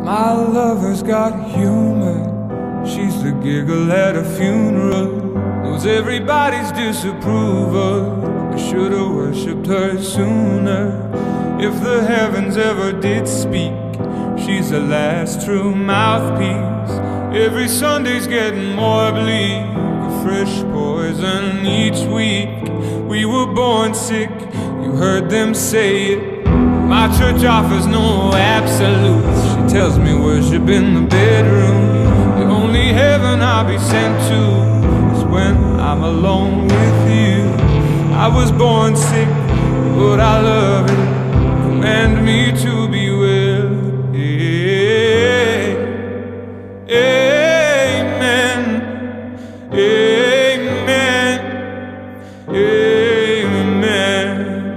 My lover's got humor. She's the giggle at a funeral. Knows everybody's disapproval. I should've worshipped her sooner. If the heavens ever did speak, she's the last true mouthpiece. Every Sunday's getting more bleak, a fresh poison each week. We were born sick, you heard them say it. My church offers no absolutes. She tells me worship in the bedroom. The only heaven I'll be sent to is when I'm alone with you. I was born sick, but I love it. Command me to be well. Amen. Amen. Amen.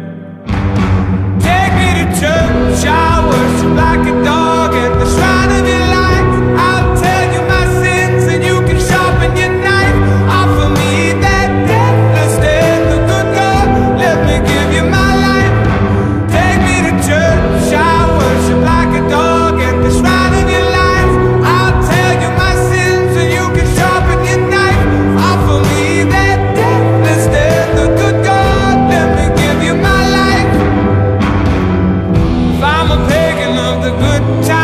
Take me to church, I worship like a dog at the shrine of your life. I'll tell you my sins and you can sharpen your knife. Offer me that deathless death, the good God, let me give you my life. Take me to church, I worship like a dog at the shrine of your life. I'll tell you my sins and you can sharpen your knife. Offer me that deathless death, the good God, let me give you my life. If I'm a pagan of the good time,